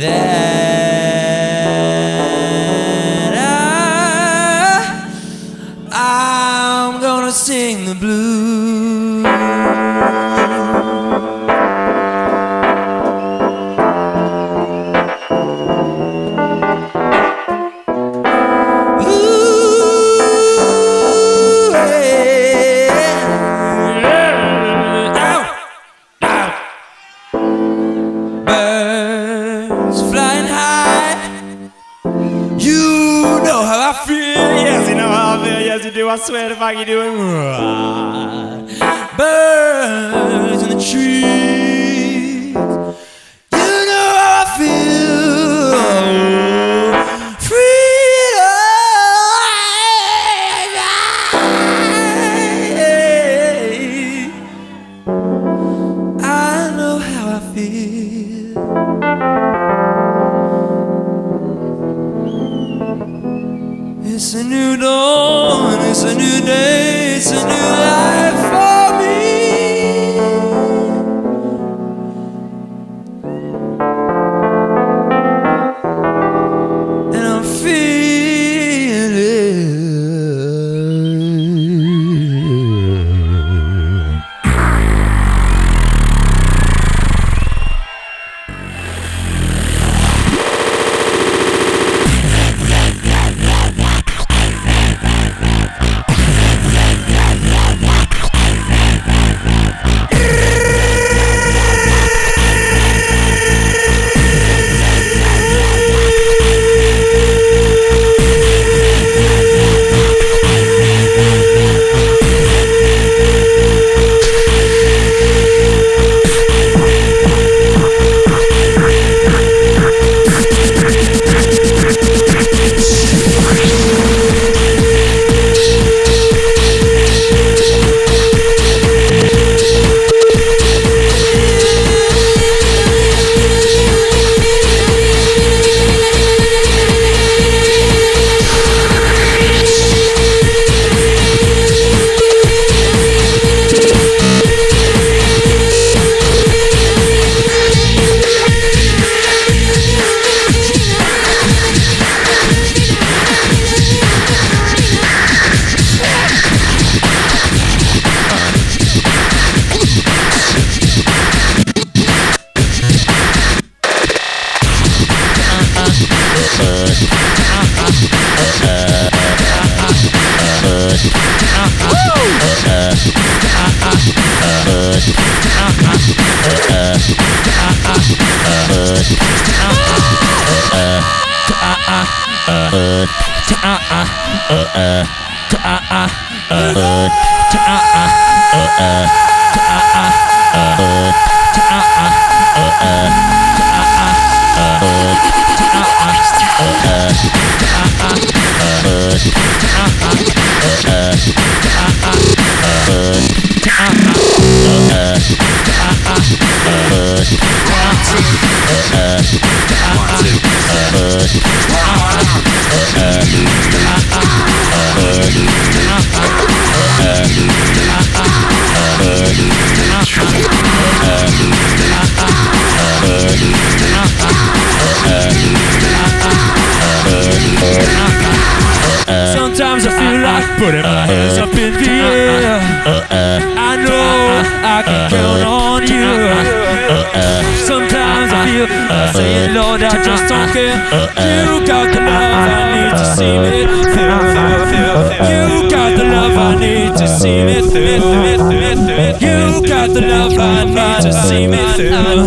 that I'm gonna sing the blues. Birds flying high, you know how I feel. Yes, you know how I feel. Yes, you do. I swear to fuck you do. Birds in the trees, you know how I feel. Freedom, I know how I feel. It's a new dawn, it's a new day, it's a new life for me. And I'm feeling sometimes I feel like putting my hands up in the air. I know I can count on you. Sometimes I feel like saying, Lord, I just don't care. You got the love I need to see me through. You got the love I need to see me through. You got the love I need to see me through.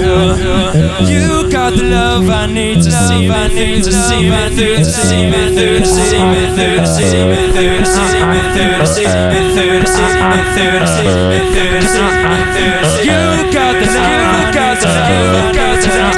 You got the love I need to see me through, to see me through, to see me through, to see me through, to see me through, to see me through, to see me through, to see me through, to see me through, to see me through. You got the love, you got the love, you got the love.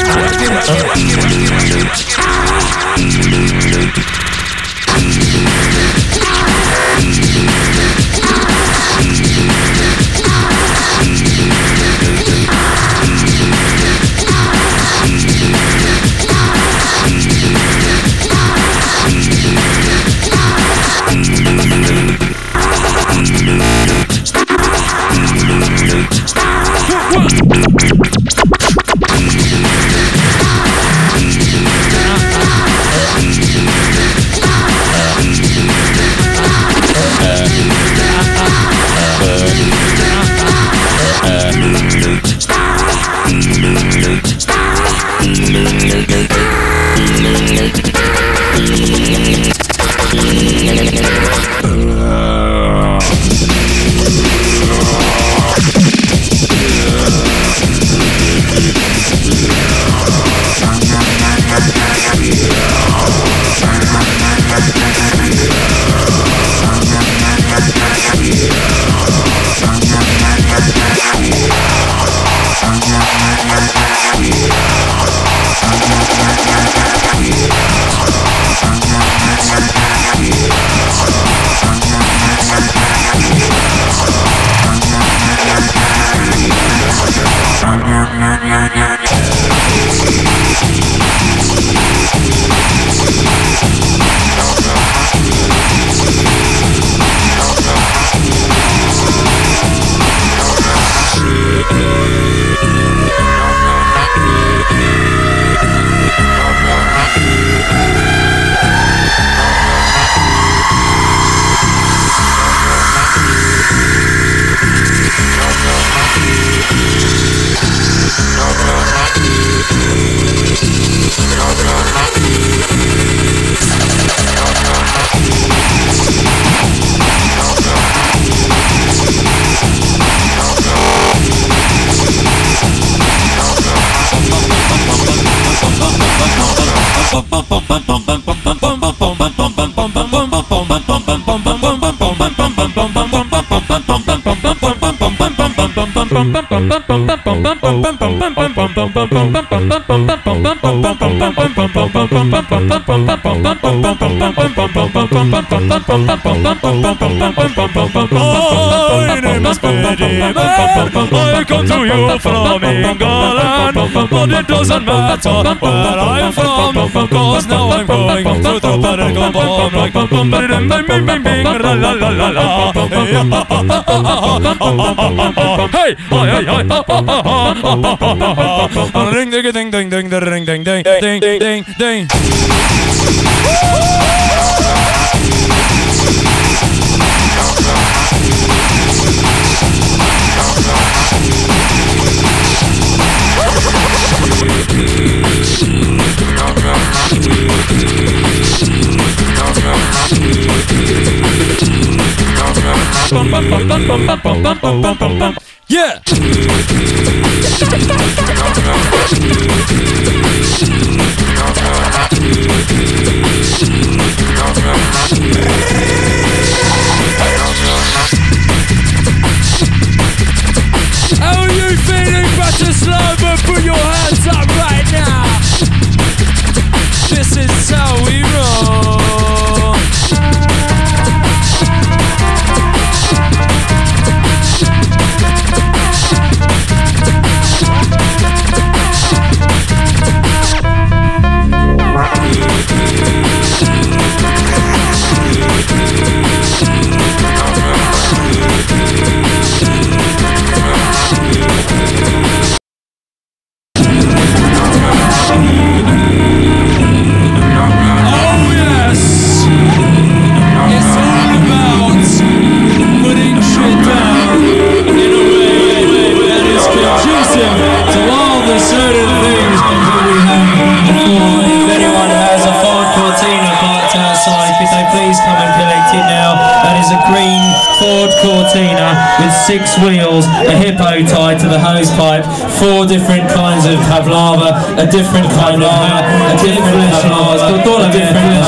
I come to you from England, but it doesn't matter where I'm from, cause now I'm going to the political bomb like hey, ring ding ding ding ding ding ding ding ding ding ding. Yeah. How are you feeling, Bratislava? Put your hands up right now. This is how we roll. With 6 wheels, a hippo tied to the hose pipe, 4 different kinds of pavlava, a different kind of hat, a different pavlava, a different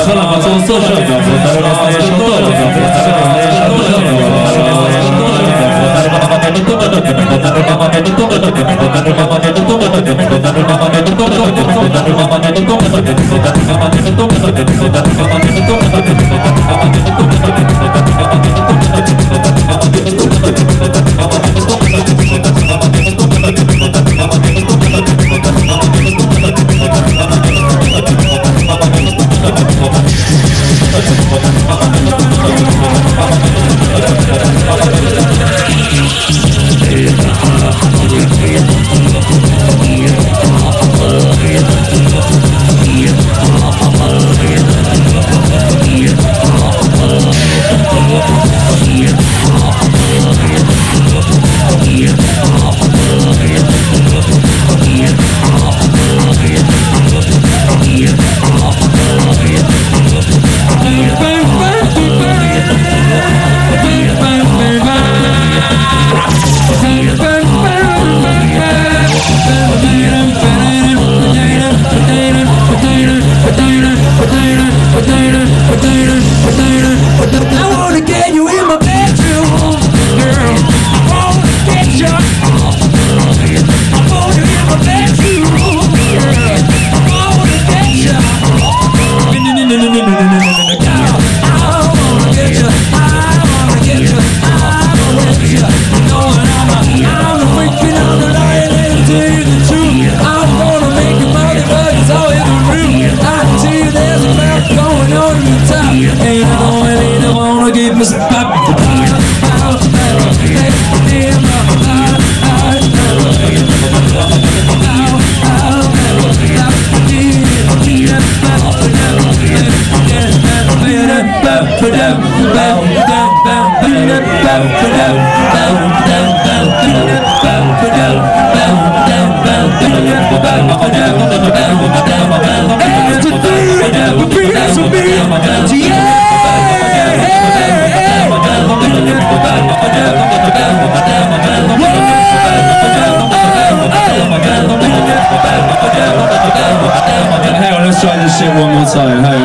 Hang on, let's try this shit one more time. Hey.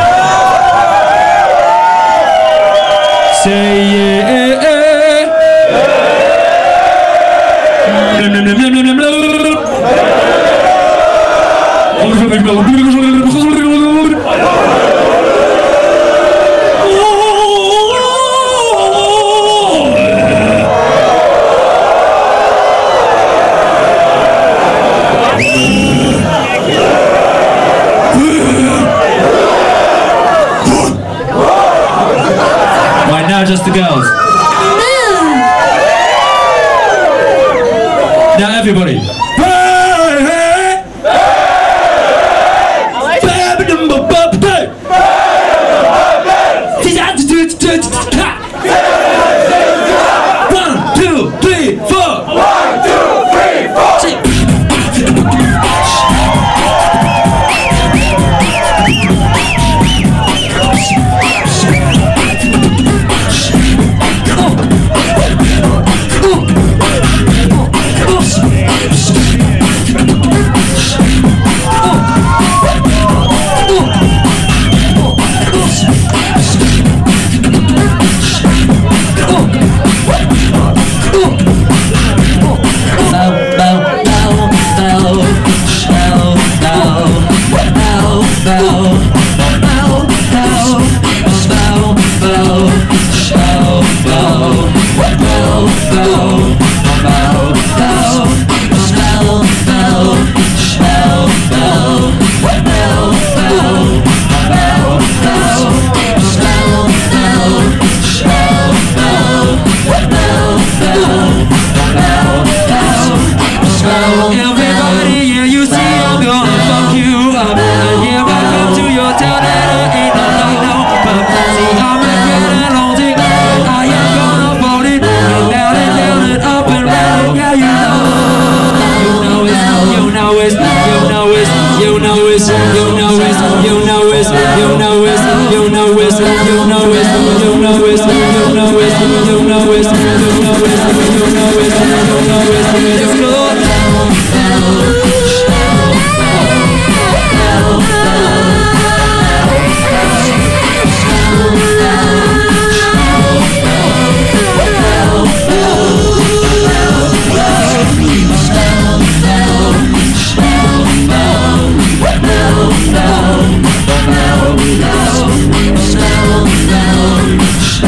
Say yeah. Right now, just the girls. Now everybody.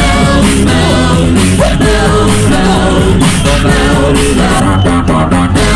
Bow, bow, bow.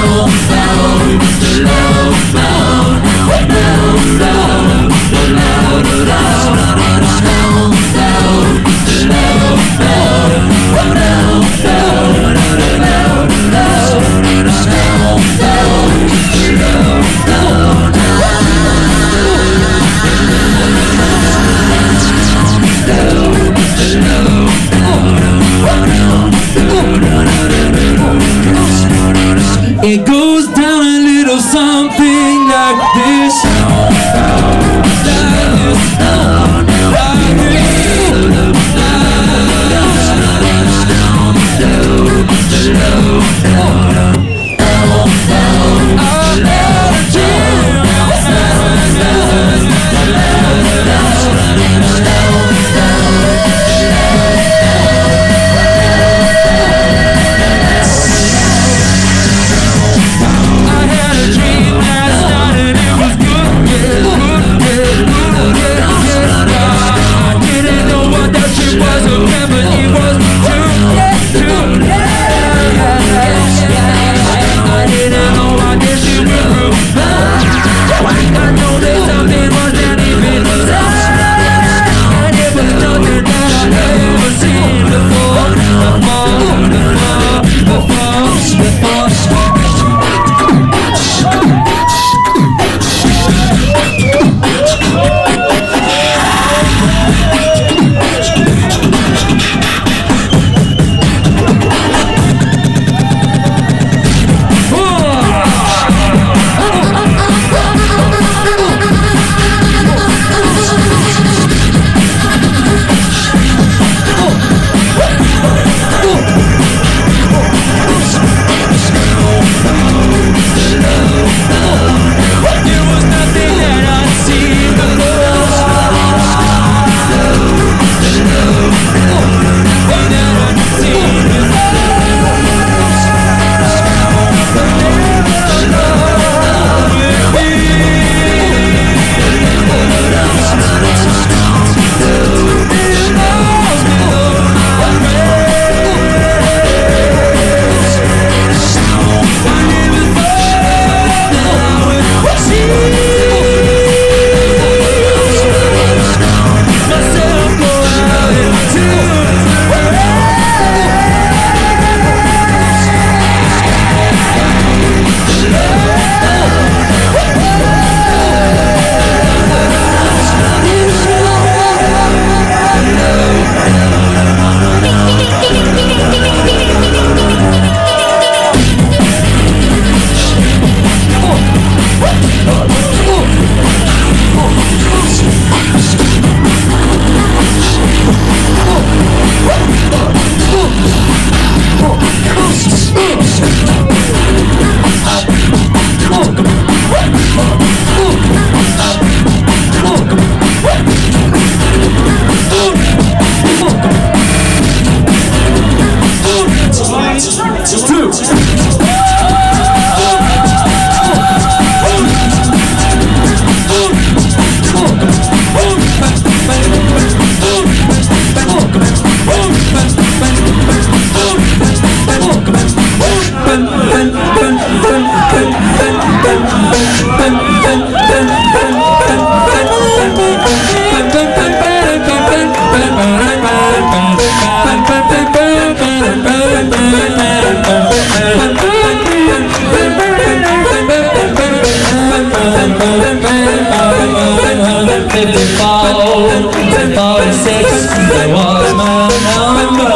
46 was my number.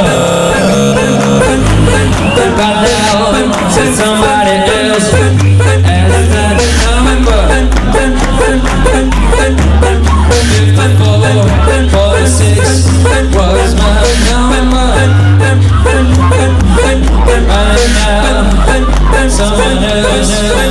But now since somebody else has that number. 46 was my number. Right now someone else.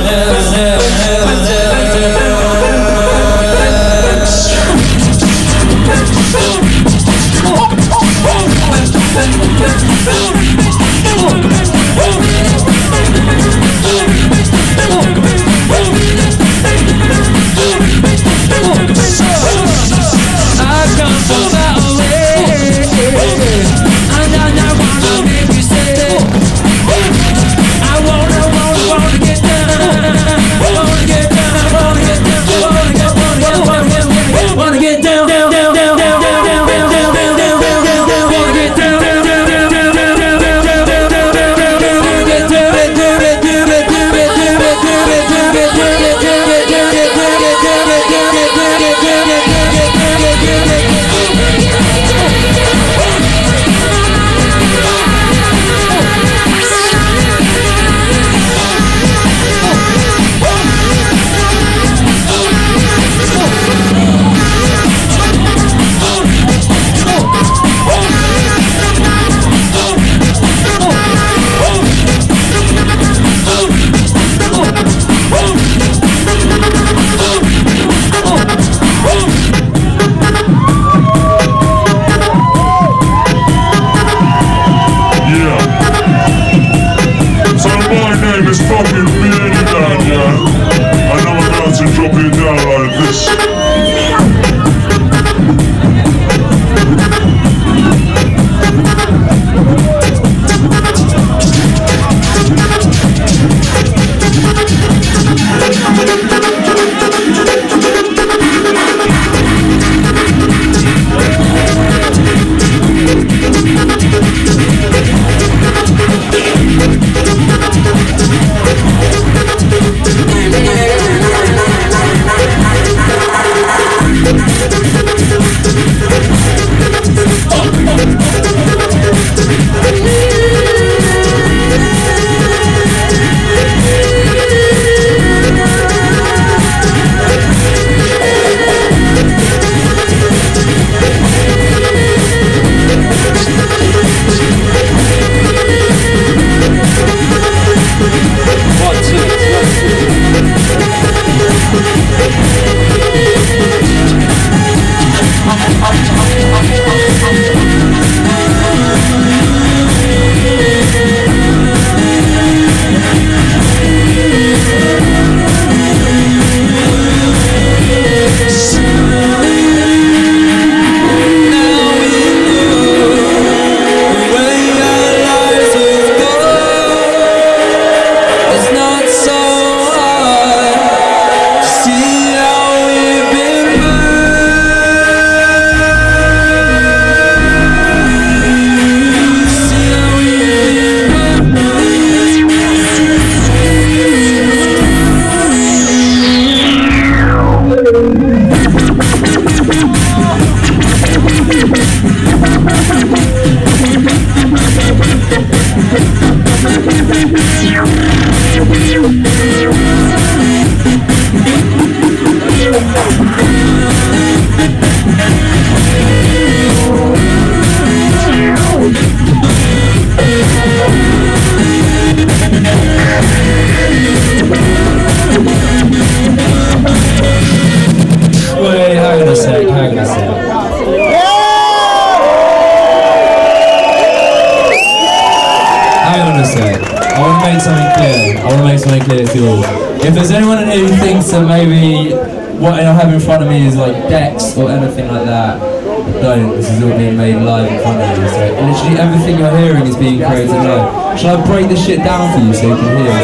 If there's anyone who thinks that maybe what I have in front of me is like decks or anything like that, don't. This is all being made live in front of you. So literally everything you're hearing is being created live. Shall I break this shit down for you so you can hear?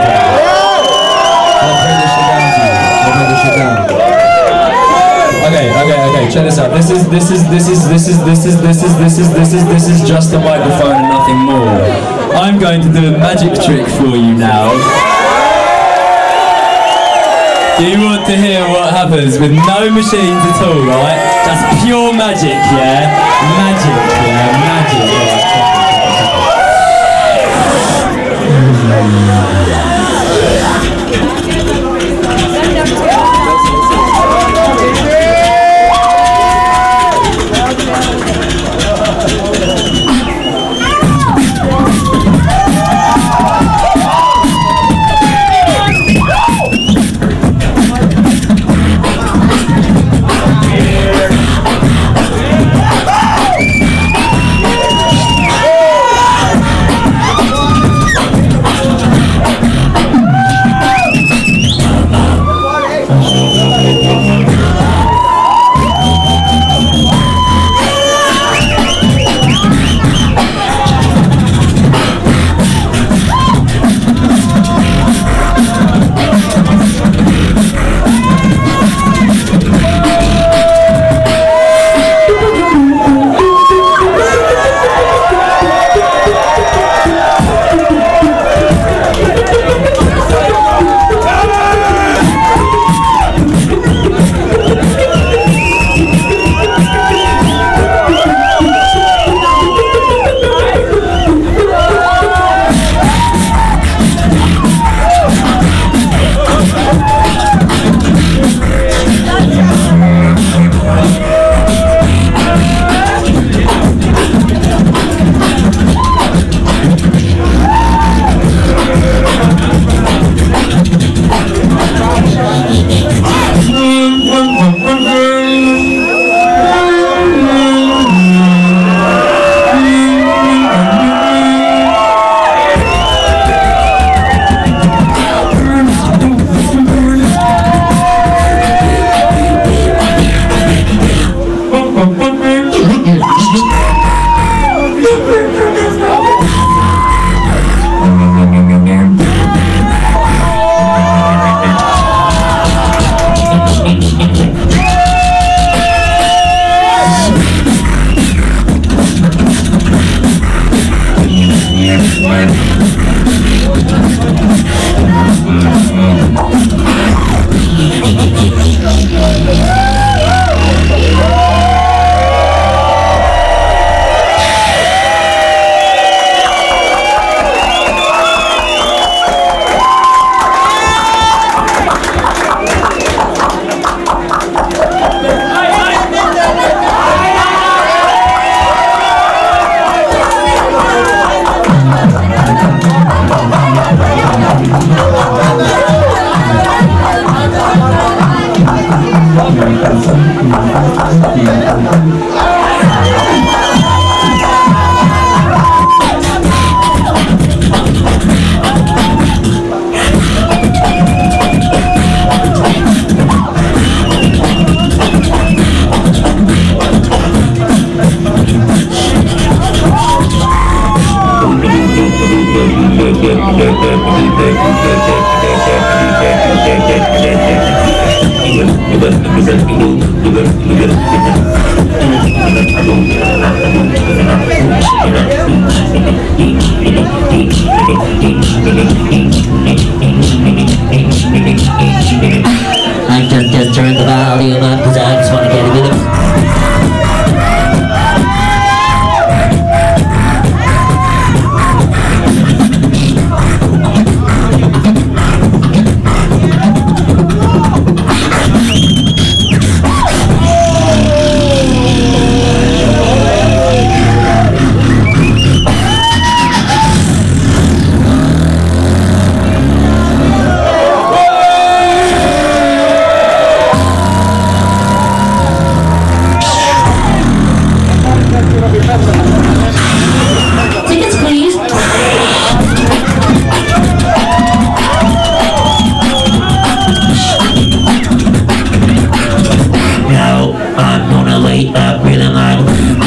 I'll break this shit down for you. I'll break this shit down. Okay. Check this out. This is just a microphone and nothing more. I'm going to do a magic trick for you now. Do you want to hear what happens with no machines at all, right? Just pure magic, yeah? Magic, yeah? Magic, I just turned the volume up because I just want to get a bit of... Tickets, please. Now I'm gonna light up really loud.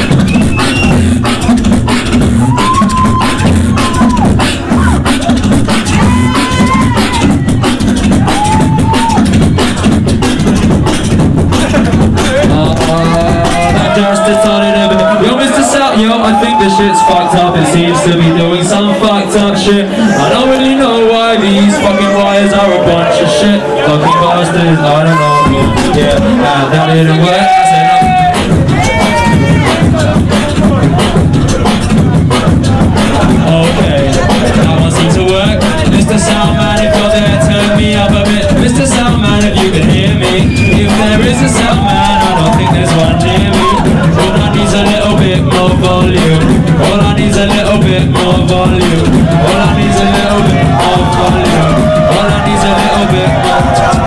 Yo, I think the shit's fucked up. It seems to be doing some fucked up shit. I don't really know why these fucking wires are a bunch of shit. Fucking masters, I don't know. Yeah, that didn't work. I said, okay, that one seems to work. Mr. Soundman, if you're there, turn me up a bit. Mr. Soundman, if you can hear me. If there is a soundman, I don't think there's one near me. All I need's a little bit more volume. All I need's a little bit more volume. All I need's a little bit more volume. All I need's a little bit more.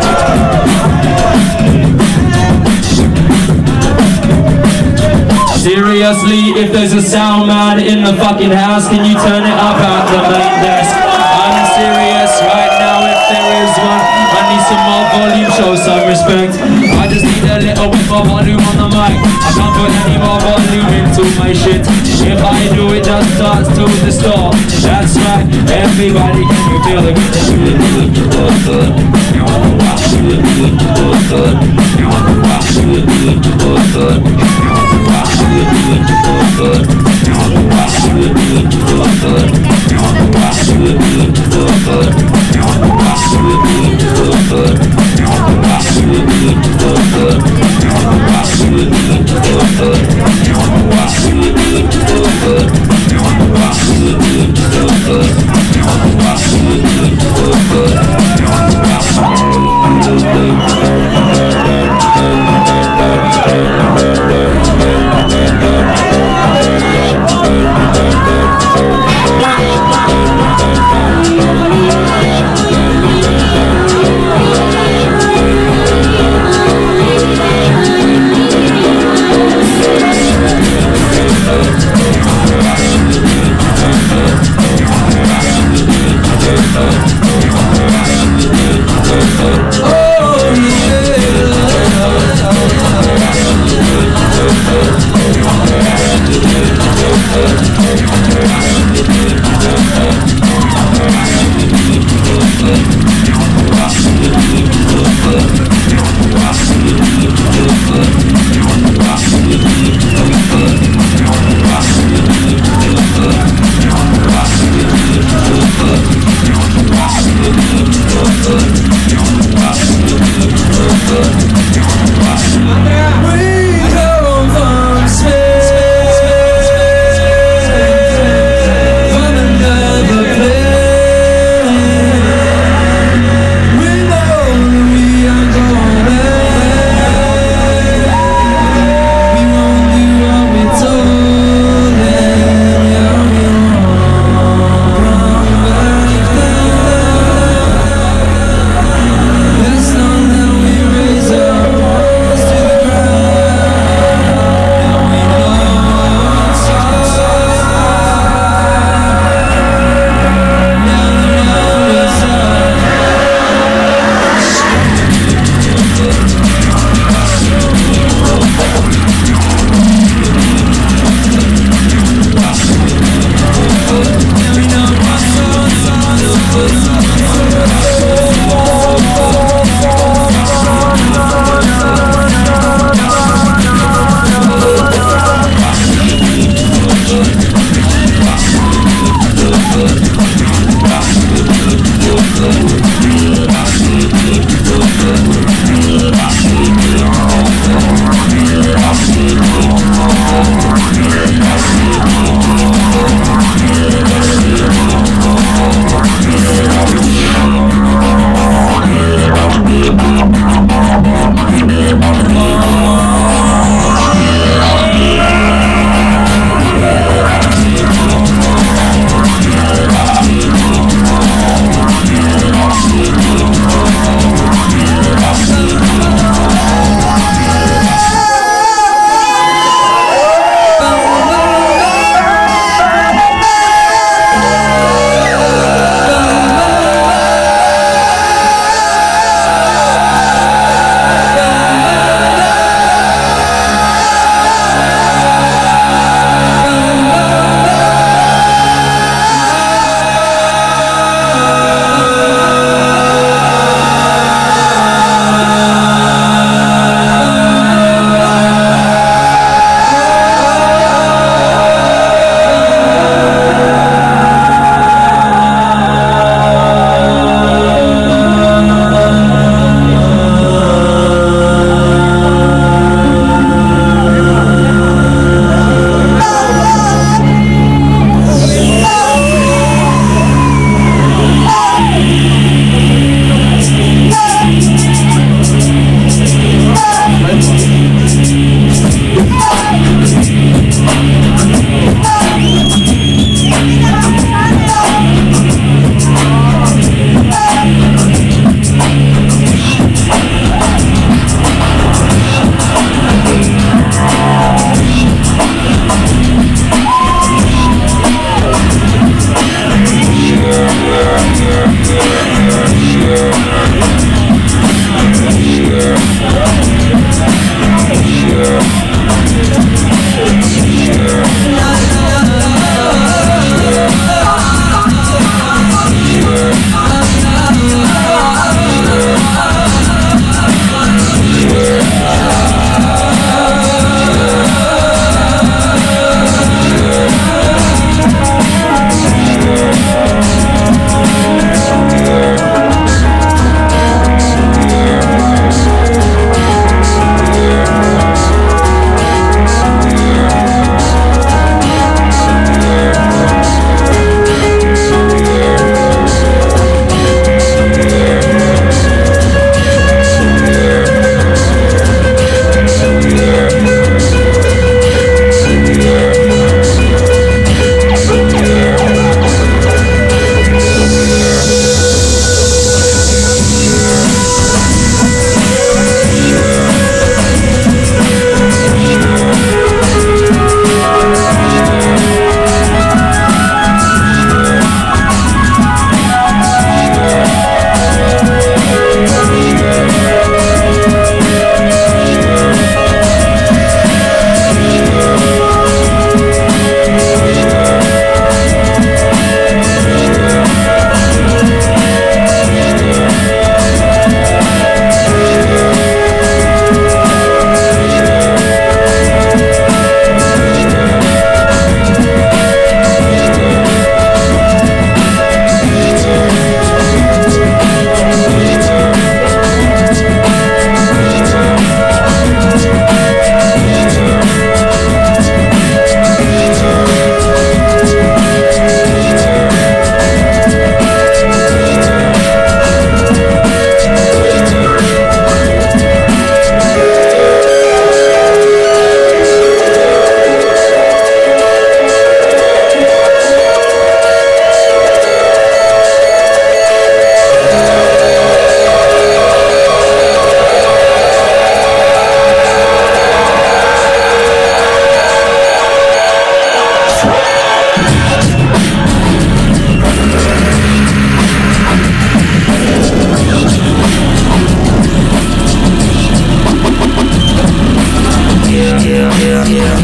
Seriously, if there's a sound man in the fucking house, can you turn it up at the main desk? I'm serious right now, if there is one. I need some more volume, show some respect. I just need a little bit more volume on the mic. I can't put any more volume into my shit. If I do, it just starts to distort. That's right, everybody, can you feel it?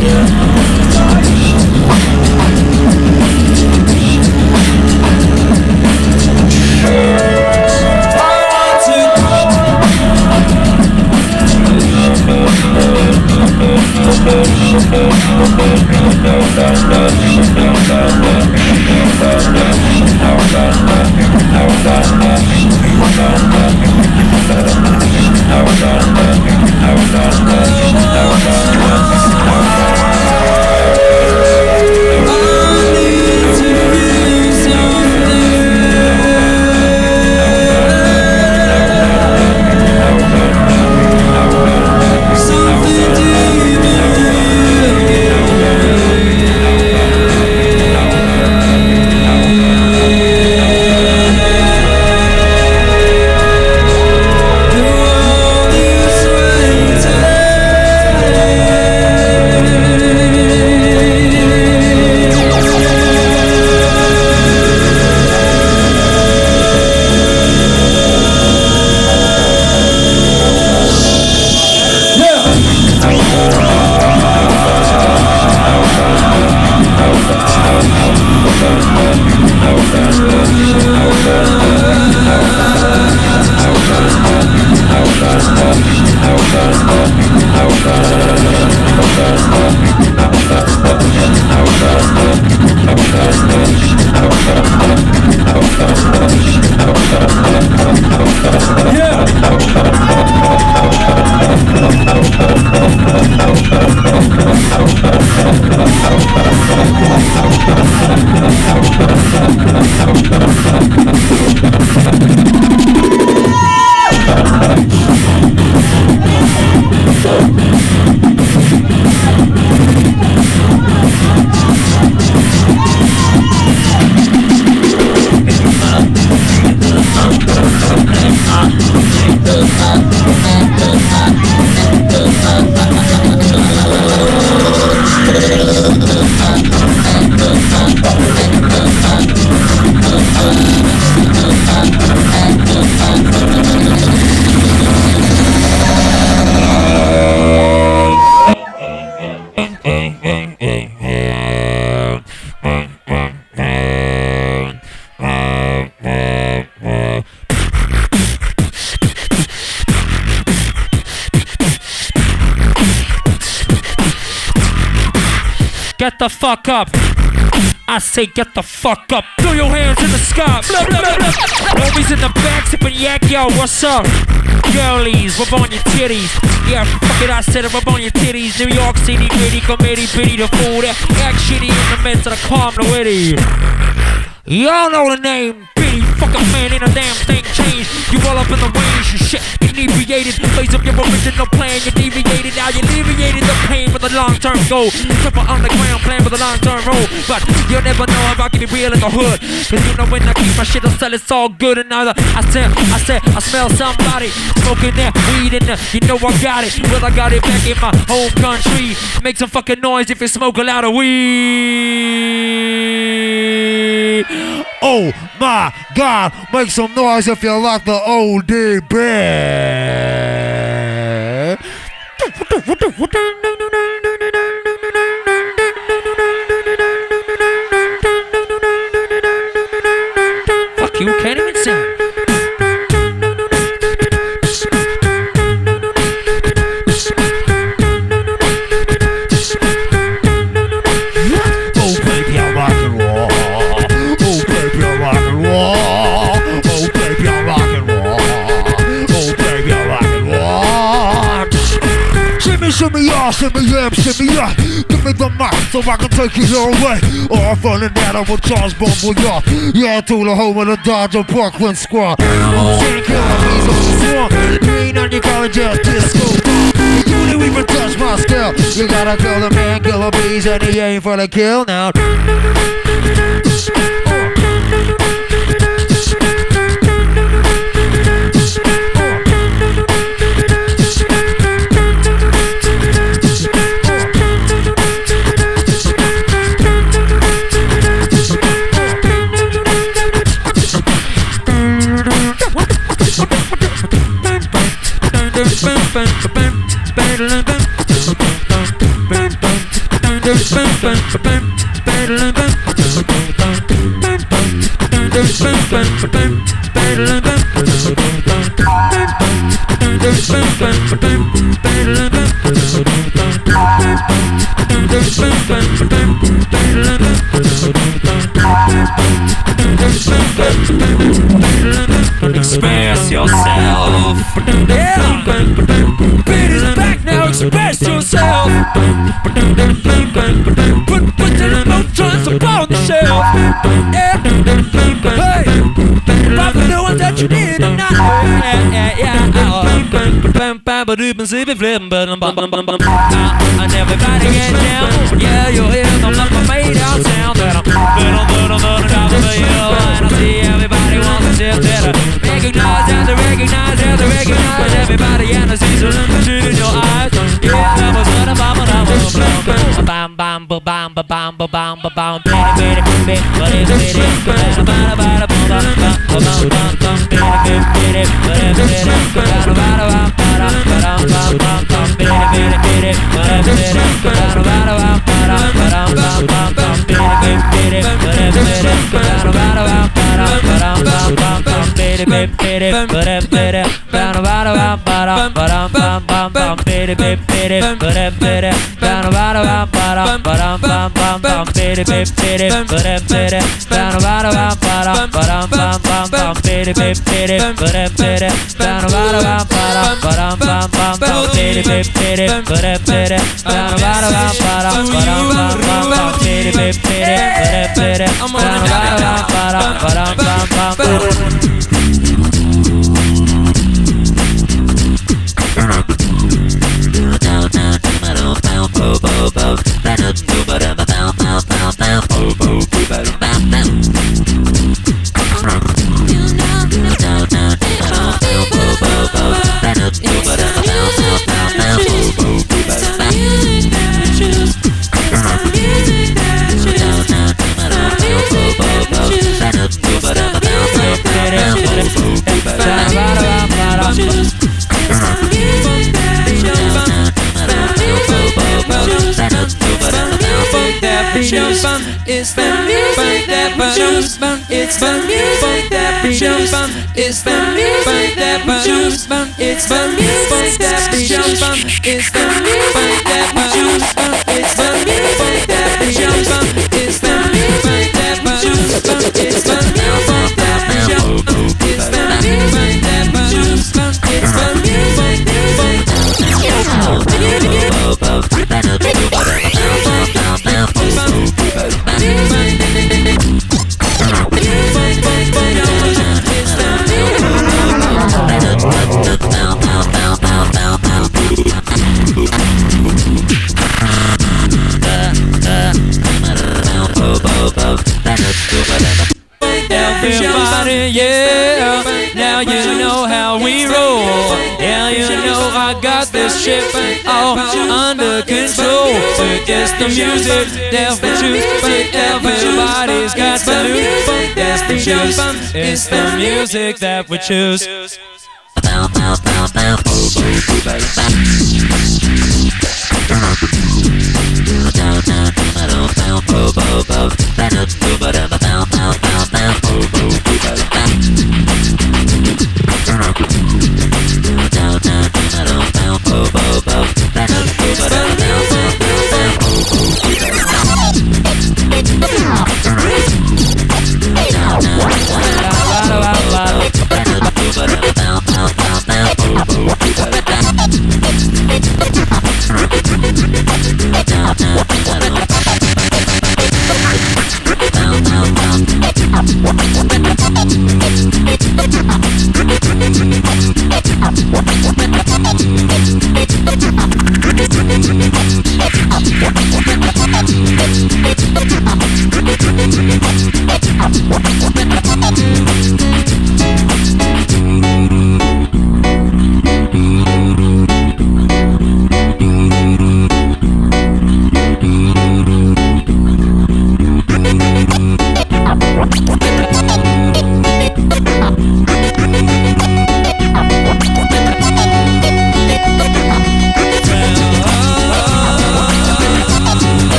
Get the fuck up. I say get the fuck up. Throw your hands in the sky. Blah, blah, blah, blah. Homies in the back sipping yak, yo, what's up? Girlies, rub on your titties. Yeah, fuck it, I said it, rub on your titties. New York City, gritty, committee, pity, the fool that act shitty in the midst of the calm, the witty. Y'all know the name, Bitty. Fucking man, ain't a damn thing changed. You all up in the range, you shit inebriated. Face up your original plan, you deviated. Now you alleviated the pain with a long-term goal. Triple underground plan with a long-term roll. But you'll never know if I can be real in the hood. Cause you know when I keep my shit, I'll sell, it's all good. And now I smell somebody smoking that weed in the, you know I got it. Well, I got it back in my home country. Make some fucking noise if you smoke a lot of weed. Oh my God, make some noise if you like the OD band. Fuck you, can't even sing. Shimmy y'all, shimmy yam, shimmy yeah. Give me the mic so I can take you your way. Off on the net with Charles Bumble Yacht. Yeah, to the home of the Dodger Parkland squad. Can't kill me on the swamp. You ain't on your college ass disco. You didn't even touch my scale. You gotta kill the man, kill the bees, and he ain't for the kill now. Express yourself. Yeah. Beat it back now. Express yourself. Put the emotions upon the shelf. Yeah. Hey. About the new ones that you need tonight. Yeah. And everybody get down. Yeah, you hear them like a made out sound. And I see everybody wants to sit there. Recognize everybody and I see some shit in your eyes. Yeah, that was what bam bam bam bam bam bam bam bam It's the music that we choose. It's the music that we choose. It's the music that we choose. It's the music that we choose. It's the music that we choose. It's the music that we choose. It's the music that we choose. It's the music that we choose. It's the music that we choose. It's the music everybody, yeah. Now you know how we roll. Yeah, you know I got this shit all under control. It's the music that we choose. Everybody's got to lose. That's the choose. It's the music that we choose.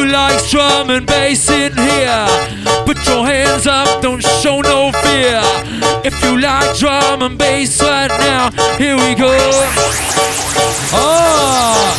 like drum and bass in here, put your hands up, don't show no fear. If you like drum and bass right now, here we go. Oh!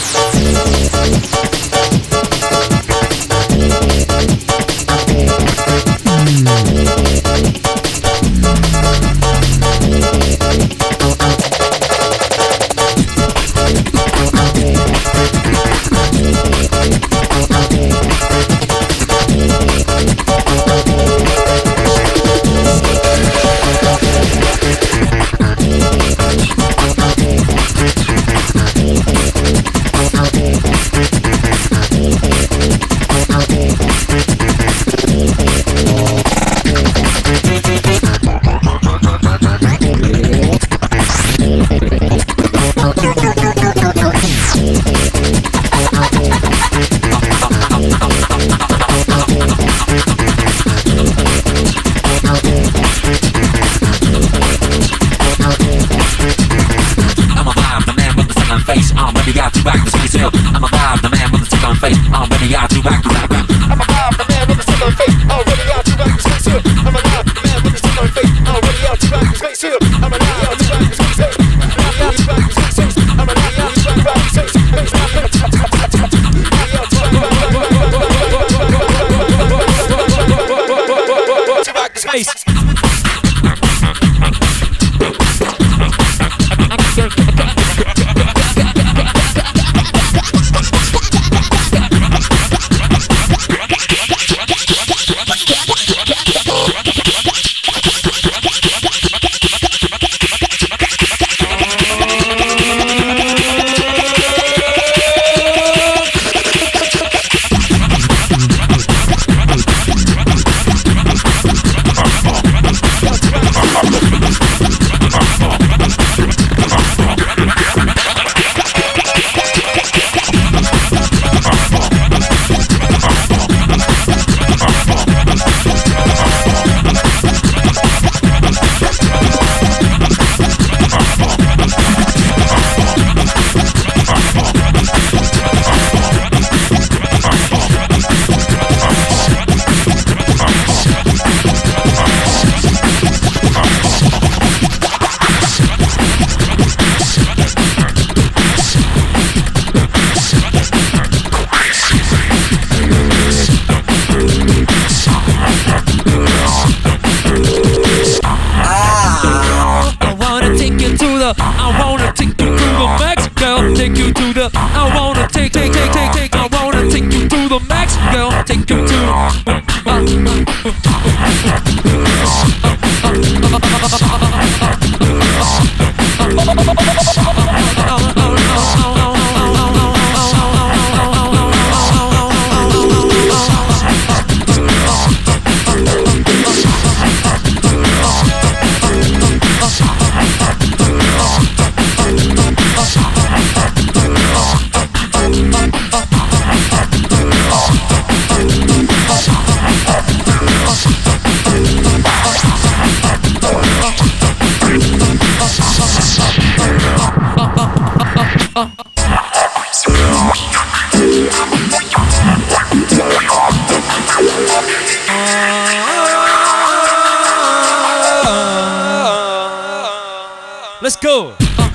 Let's go.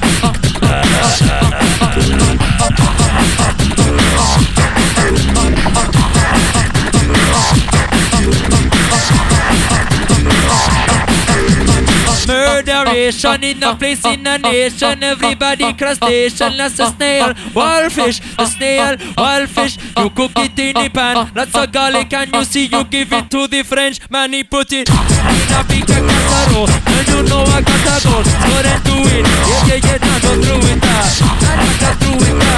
Murderation in a place in a nation. Everybody crustacean, that's a snail. Wildfish, a snail, wildfish. You cook it in a pan. Lots of garlic and you see you give it to the French man. He put it in a big casserole. And you know I gotta go. So then do it. Yeah, now go through it. Go through it.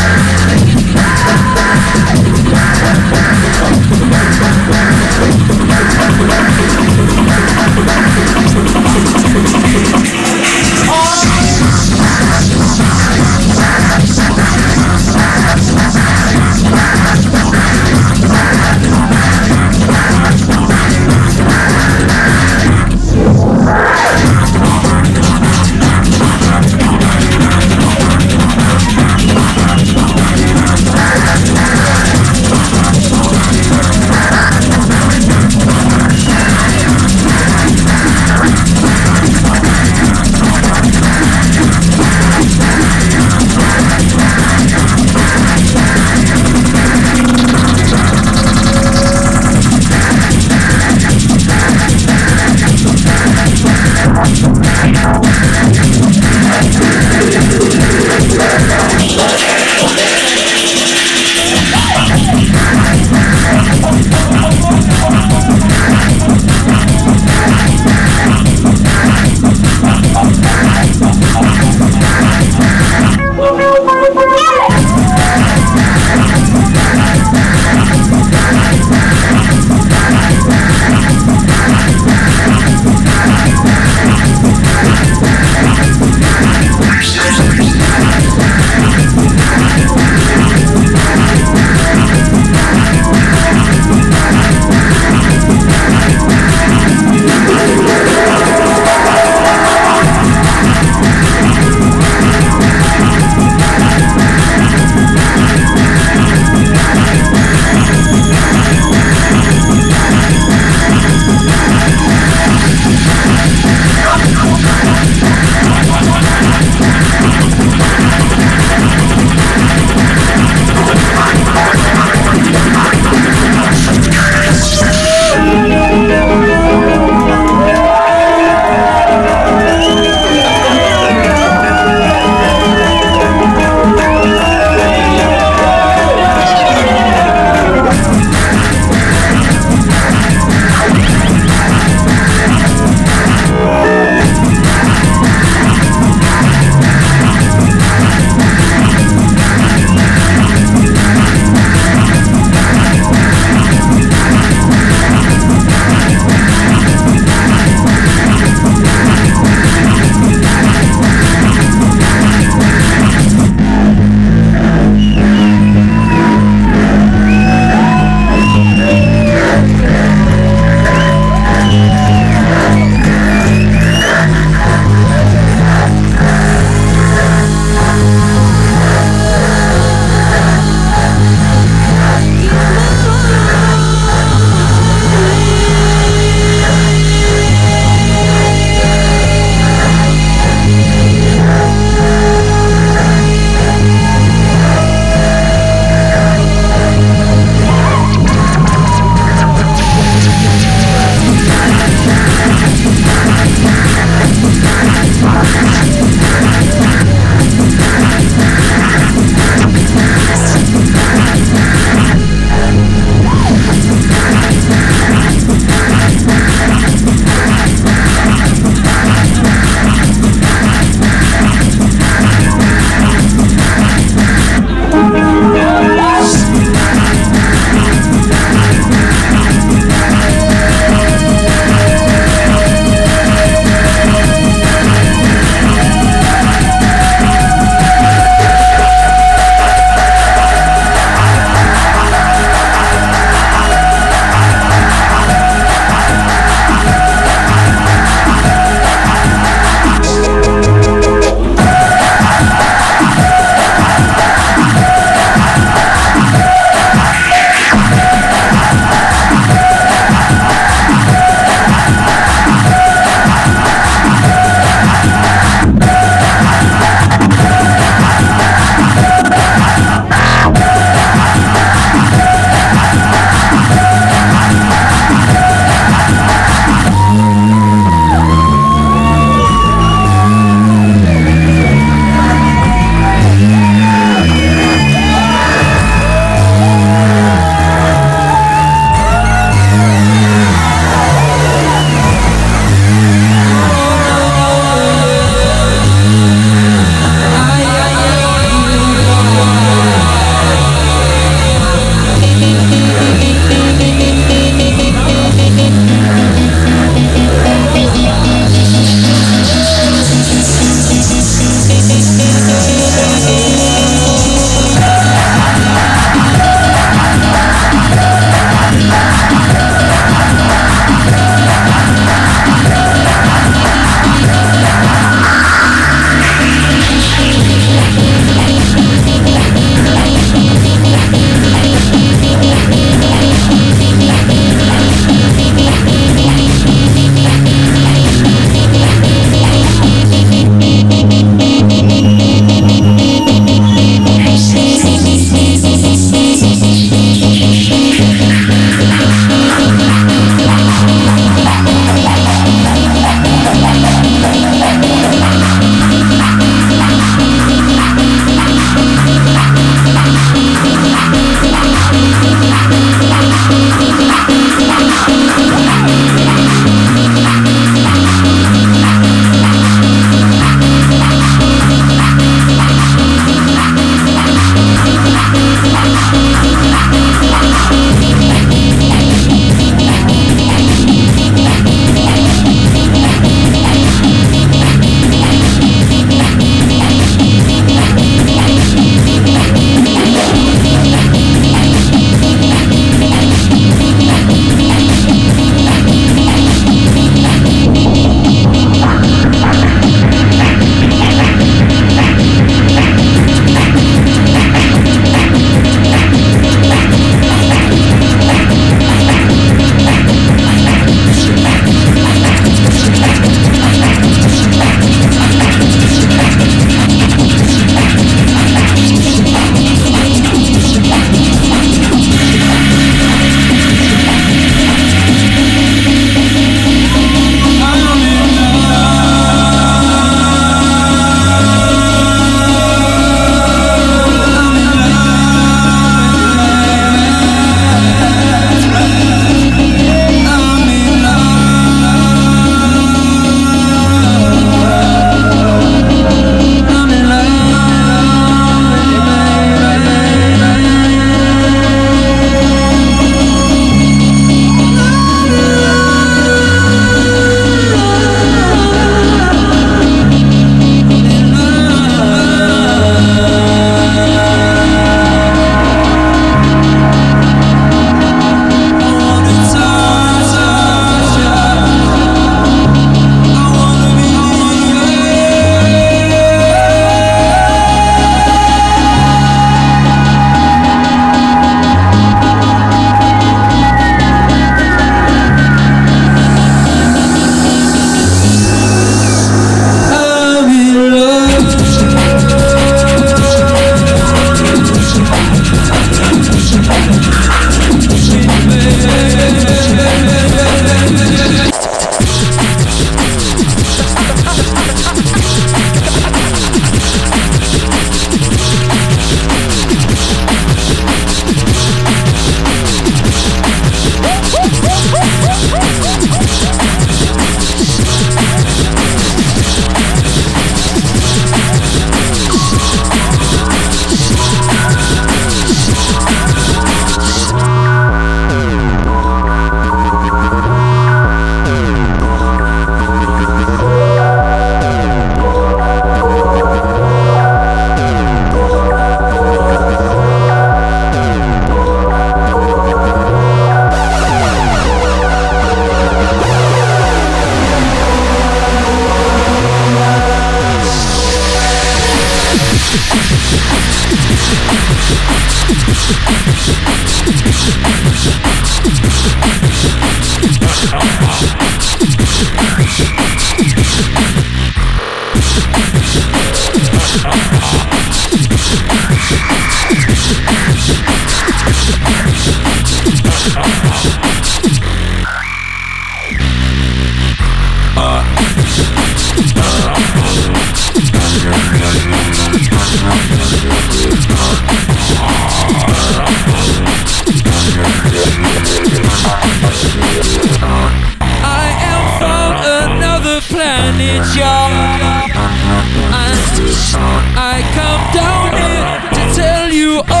I come down here to tell you all.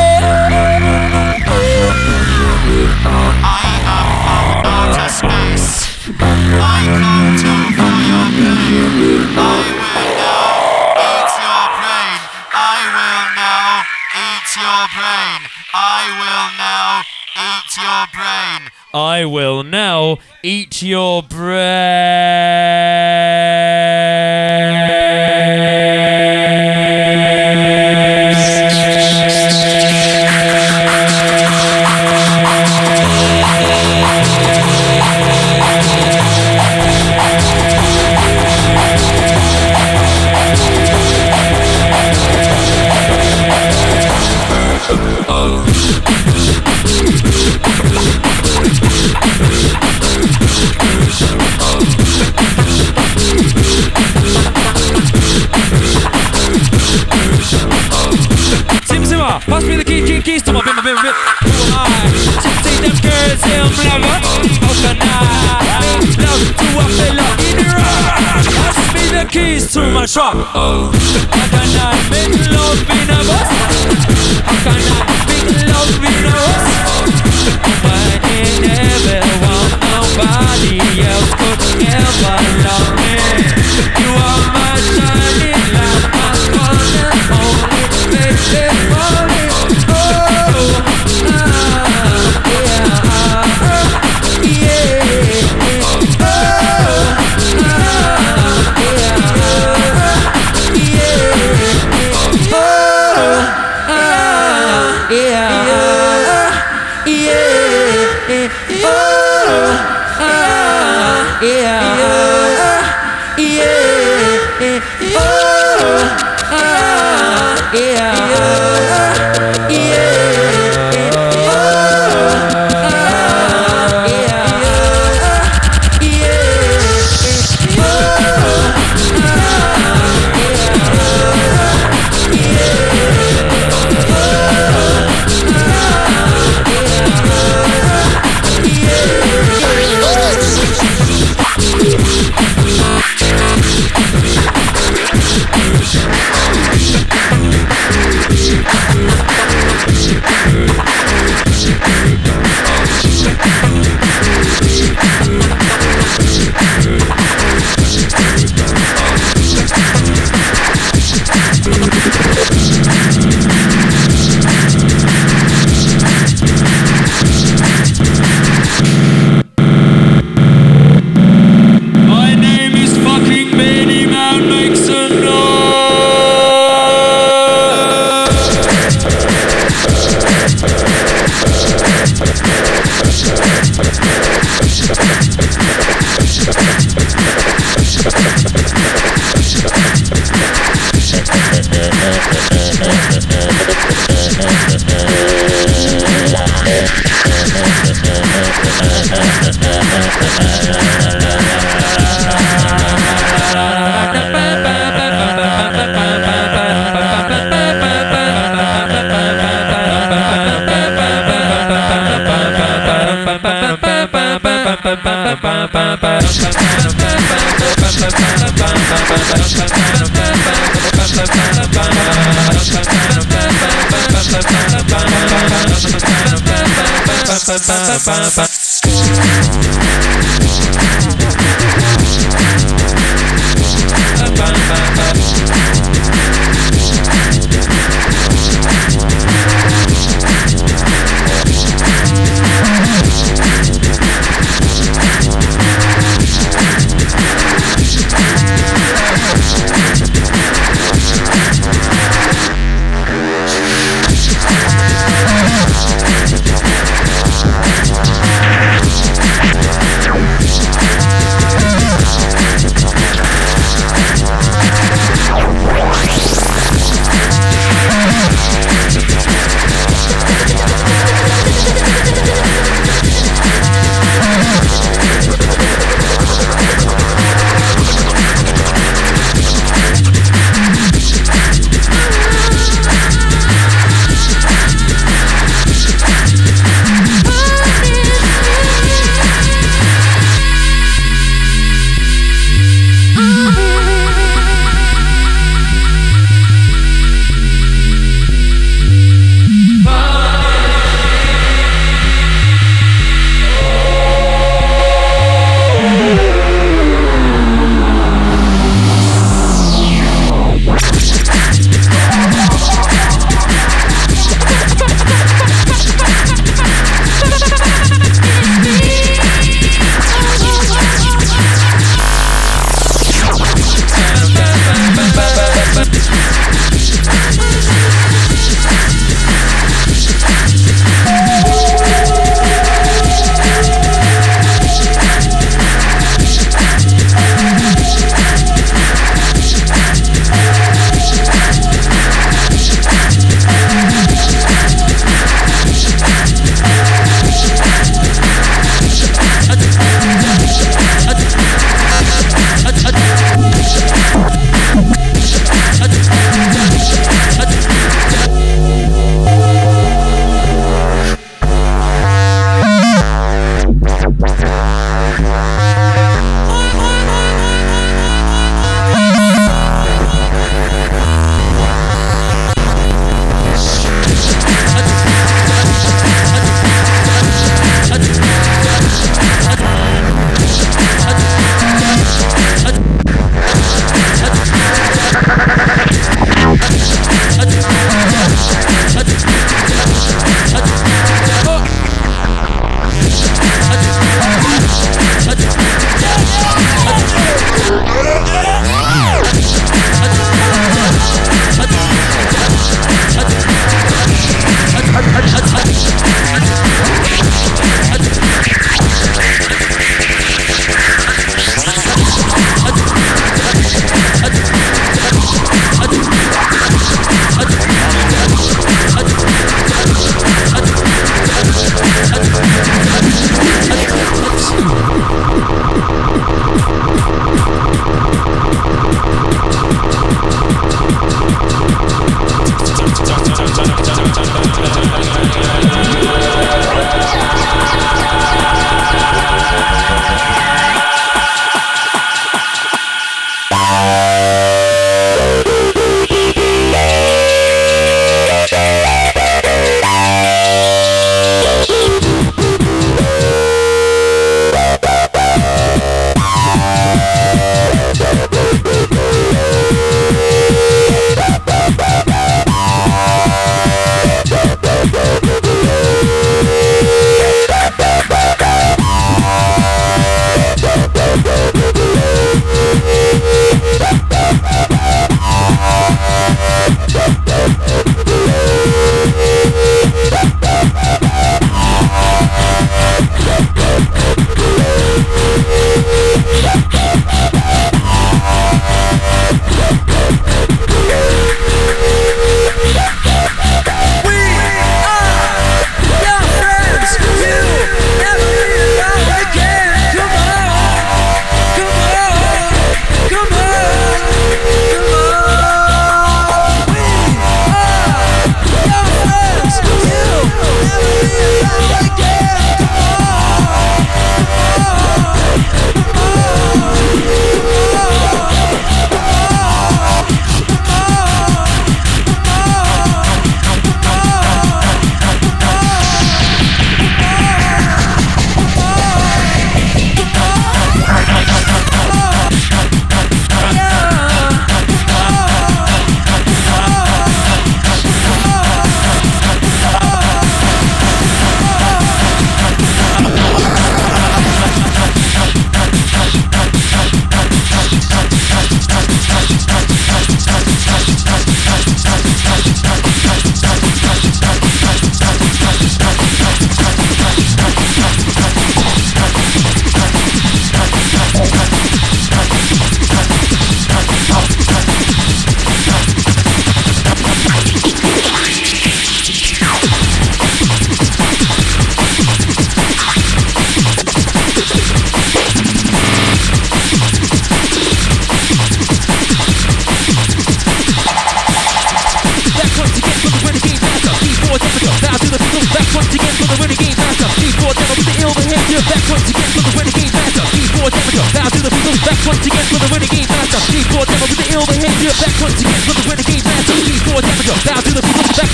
I am from outer space. I come to feel your pain. I will now eat your brain. I will now eat your brain. I will now eat your brain. I will now eat your Pass me the keys to my bit. Who am I? See them girls, I'm lover. How can I make love to a fella in the rock? Pass me the keys to my truck. How can I make love in a bus? How can I make love in a bus? But I never want nobody else could ever love me. You are my shining light, my one and only baby.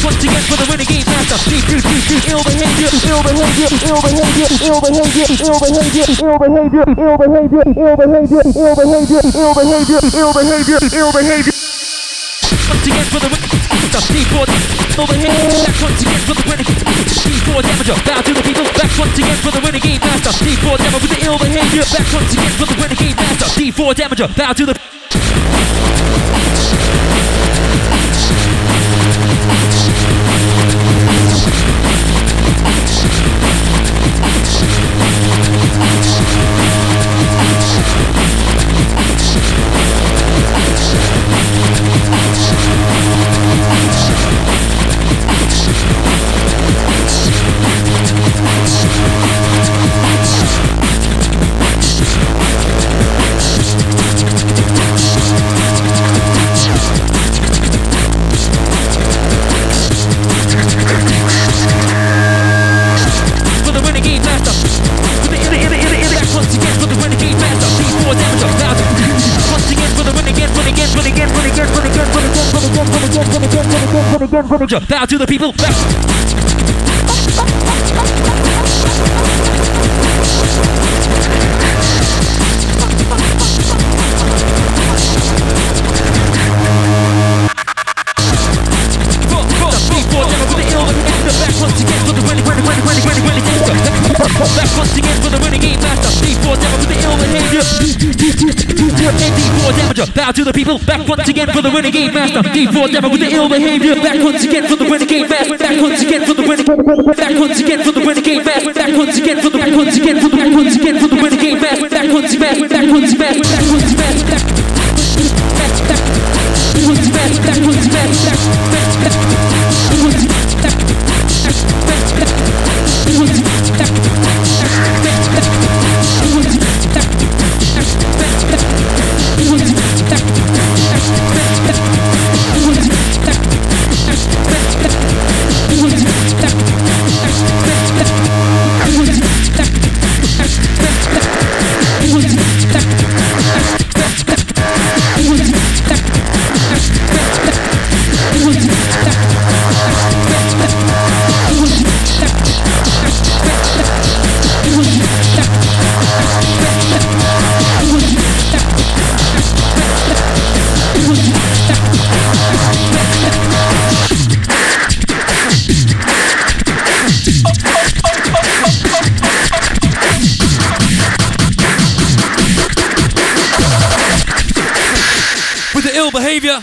once again for the renegade master. Ill behavior, ill behavior, ill behavior, ill behavior, ill behavior, ill behavior, ill behavior, ill behavior, ill behavior, ill behavior, ill behavior, ill behavior. Once again for the D4 overhead. Back once again for the renegade. D4 damager. Bow to the people. Back once again for the renegade master. D4 damager with the ill behavior. Back once again for the renegade master. D4 damager. Bow to the. Bow to the people. Back. Bow to the people, back once again for the renegade master. D4 devil with the ill behavior. Back once again for the renegade master. Back once again for the renegade. Back once again for the renegade master. Back once again for the. Back once again for the. Back once again for the renegade master. Back once again. Back once again. Back once again. Back once again. Back once behavior.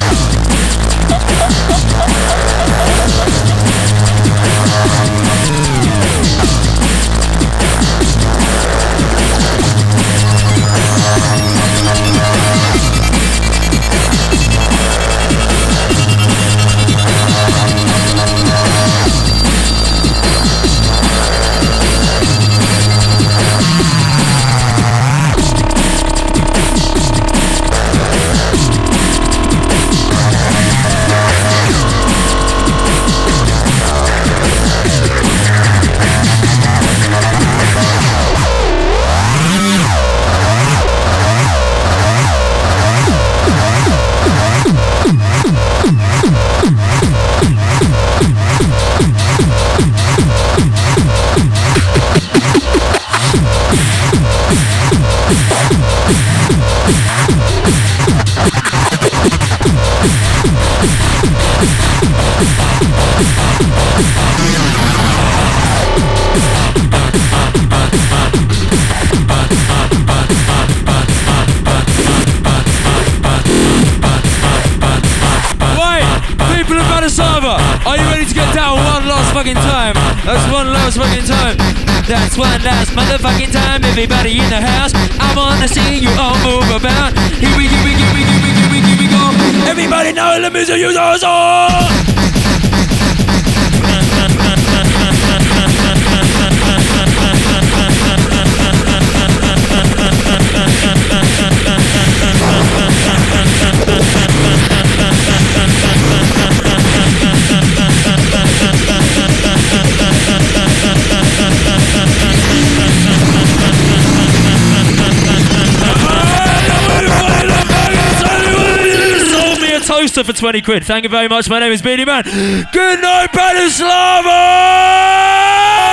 Are you ready to get down one last fucking time? That's one last fucking time. That's one last motherfucking time. Everybody in the house, I wanna see you all move about. Here we go. Everybody know the music you on. pizza for 20 quid. Thank you very much. My name is Beanie Man. Good night, Bratislava!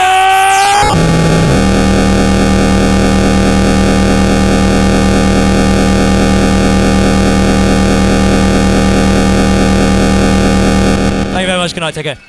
Thank you very much. Good night. Take care.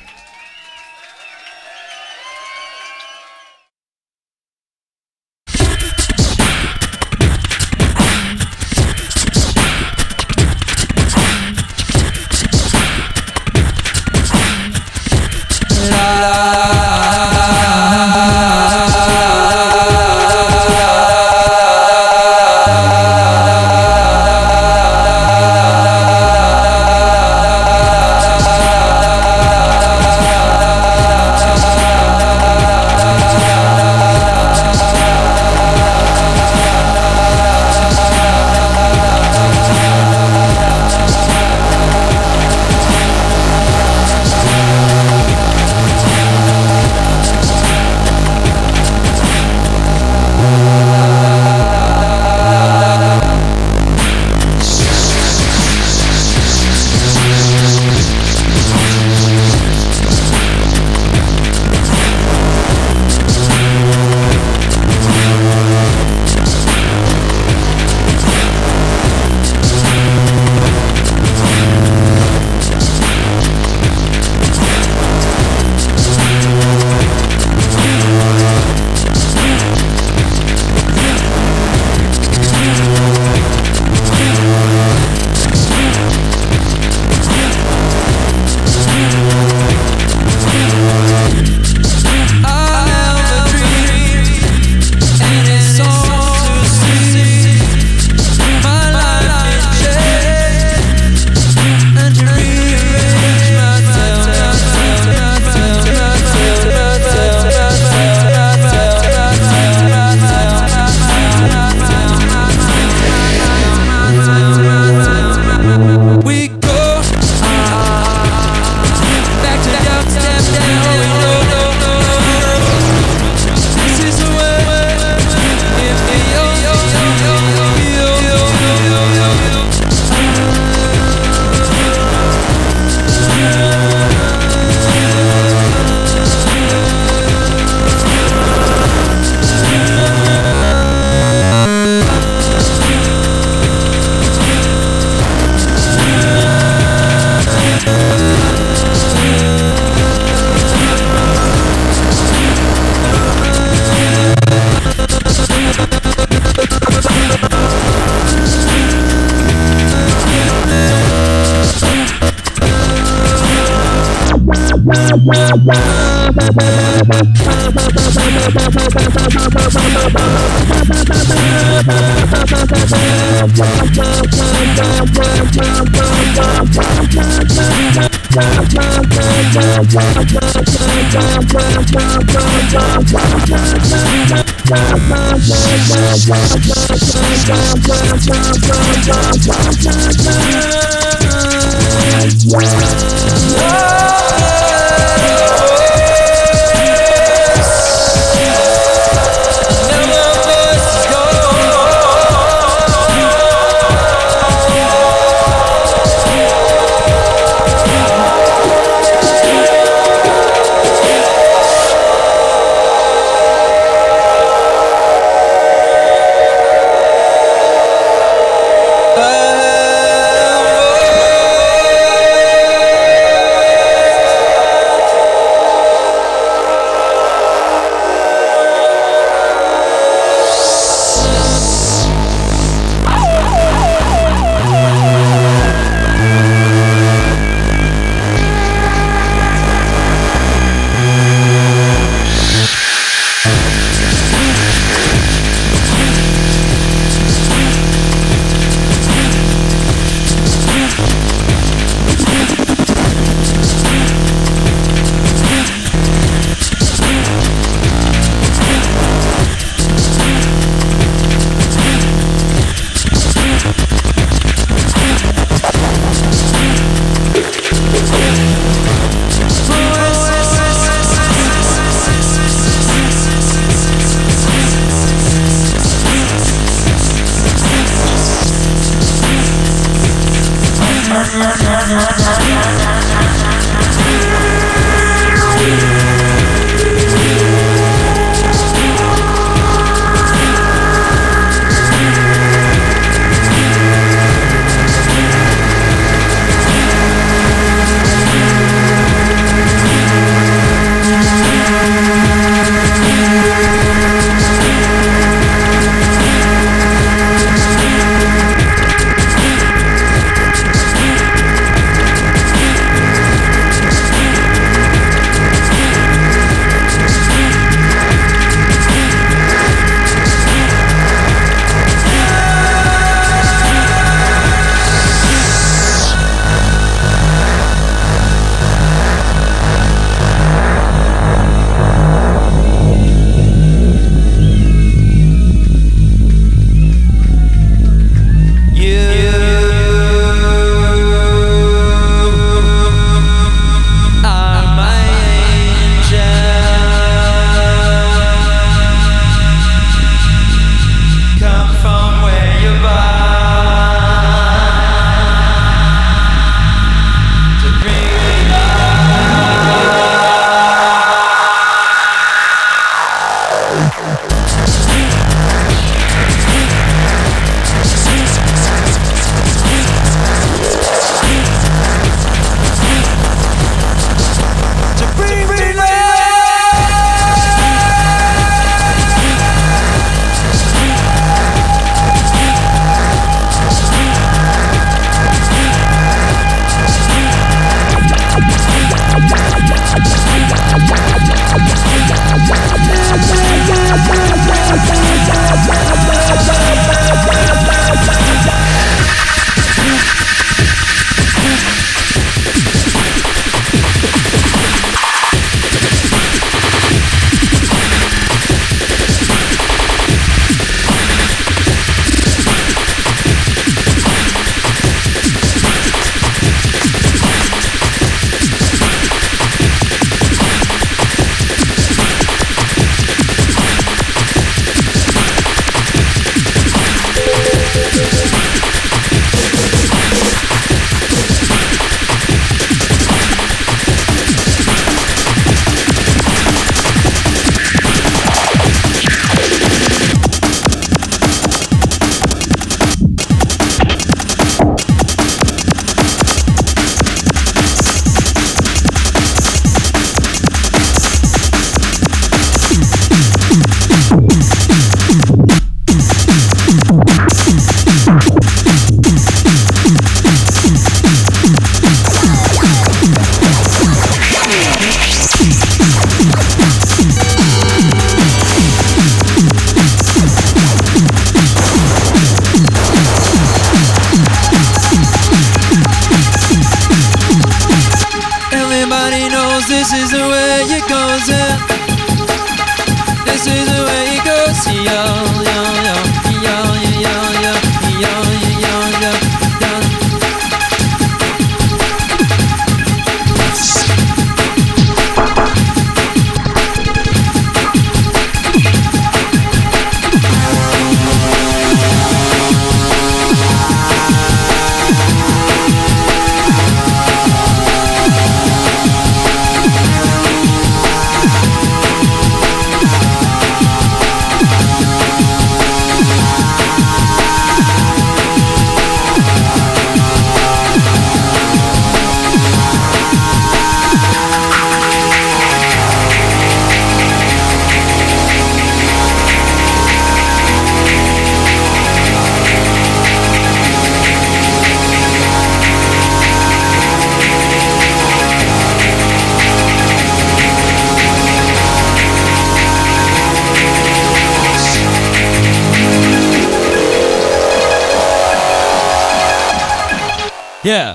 Yeah.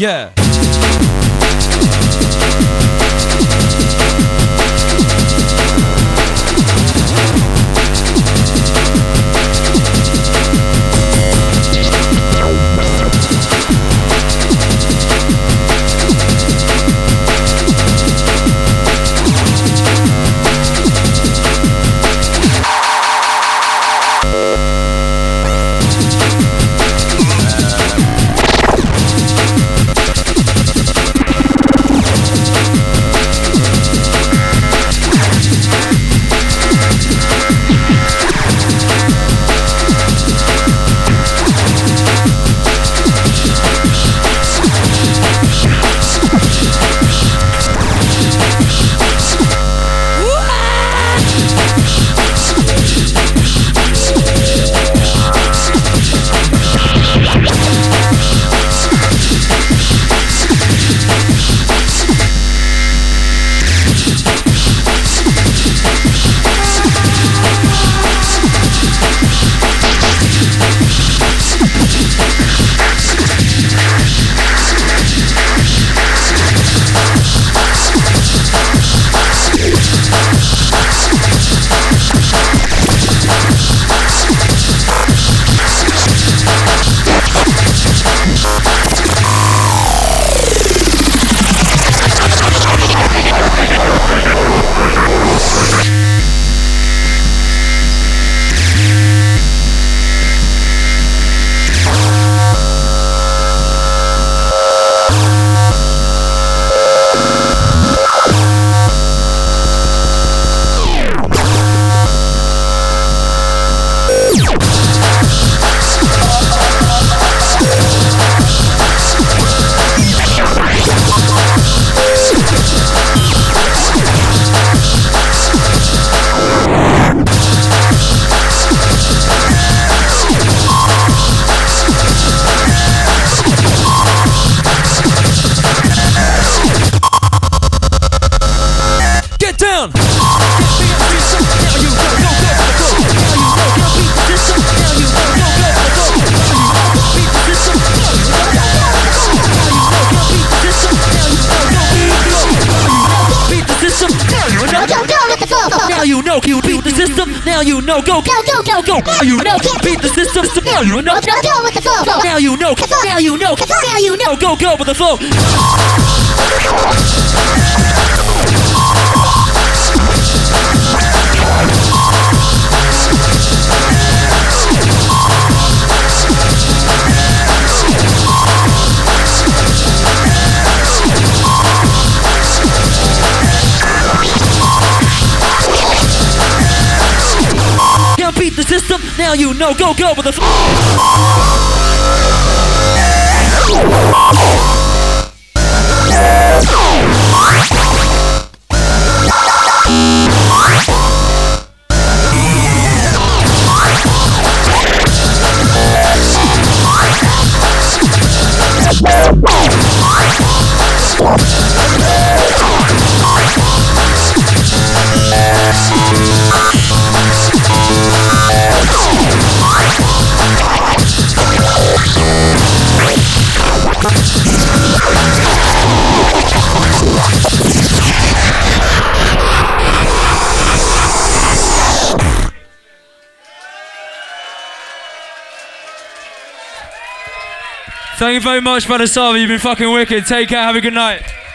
Yeah. Now you know, you beat the system. Now you know, go. Now you know, beat the system. Now you know, go with the flow. Now you know, now you know, now you know, go with the flow. Beat the system, now you know, go with the Thank you very much, Brother Sava. You've been fucking wicked. Take care. Have a good night.